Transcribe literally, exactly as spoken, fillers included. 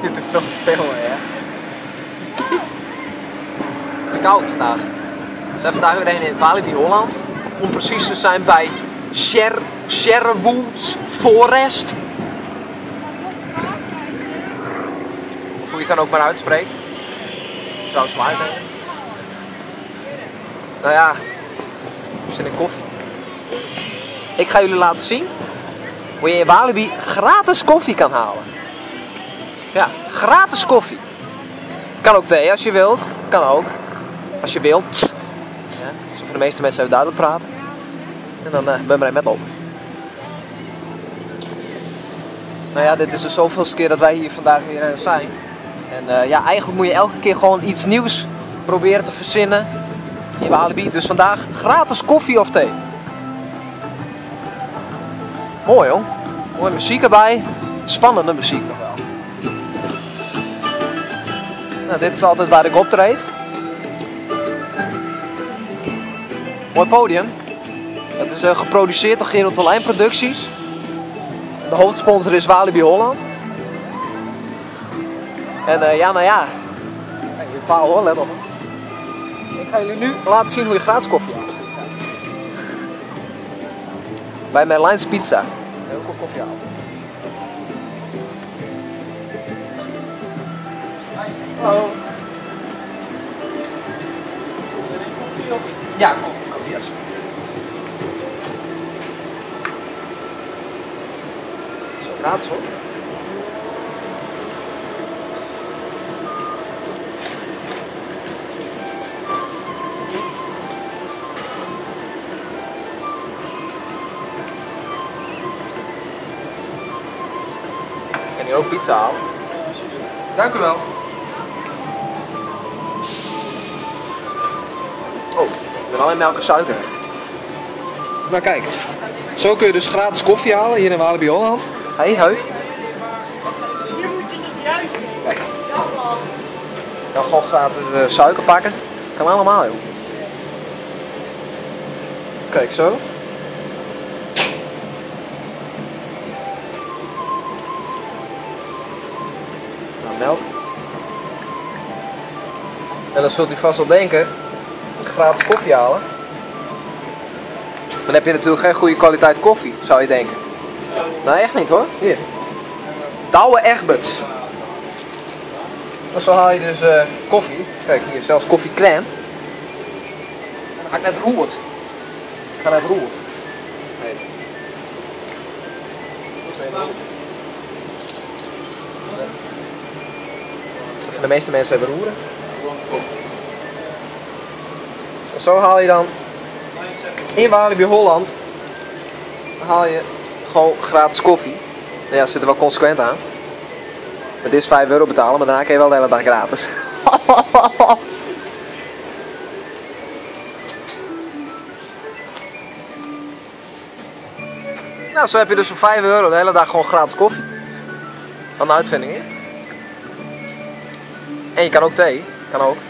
Te veel filmen, ja. Het is koud vandaag. We zijn vandaag weer heen in Walibi Holland. Om precies te zijn bij Sher Sherwood's Forest. Of hoe je het dan ook maar uitspreekt. Vrouw zwaait. Nou ja, we zitten in koffie. Ik ga jullie laten zien hoe je in Walibi gratis koffie kan halen. Ja, gratis koffie. Kan ook thee als je wilt. Kan ook. Als je wilt. Ja, zo voor de meeste mensen even duidelijk praten. En dan uh, ben ik met op. Nou ja, dit is de zoveelste keer dat wij hier vandaag weer uh, zijn. En uh, ja, eigenlijk moet je elke keer gewoon iets nieuws proberen te verzinnen in Walibi. Dus vandaag gratis koffie of thee. Mooi jong. Mooie muziek erbij. Spannende muziek nog wel. Nou, dit is altijd waar ik optreed. Mooi podium. Het is uh, geproduceerd door Gerald Olijn Producties. De hoofdsponsor is Walibi Holland. En uh, ja, nou ja. Kijk, je paal hoor, let op. Ik ga jullie nu laten zien hoe je gratis koffie haalt. Bij Merlijn's Pizza. Heel veel koffie halen. Hallo. Ja, kom. Koffie, alsjeblieft. Zo gratis hoor. Ik kan hier ook pizza halen. Dank u wel. Oh, ik ben alleen melk en suiker. Nou kijk, zo kun je dus gratis koffie halen hier in Walibi Holland. Hé, hey, hoi. Hier moet je niet juist. Kijk. Je kan gewoon gratis uh, suiker pakken. Kan allemaal joh. Kijk zo. Nou, melk. En dan zult u vast wel denken, gratis koffie halen. Dan heb je natuurlijk geen goede kwaliteit koffie, zou je denken. Nou, echt niet hoor. Hier. Douwe Egberts. En zo haal je dus uh, koffie. Kijk, hier zelfs koffiecrème. En dan ga ik net roerd. Ik ga net roerd. Nee. Voor de meeste mensen even roeren. En zo haal je dan in Walibi Holland haal je gewoon gratis koffie. Nou ja, zit er wel consequent aan. Het is vijf euro betalen, maar daarna kun je wel de hele dag gratis. Nou, zo heb je dus voor vijf euro de hele dag gewoon gratis koffie. Wat een uitvinding, hè? En je kan ook thee. Kan ook.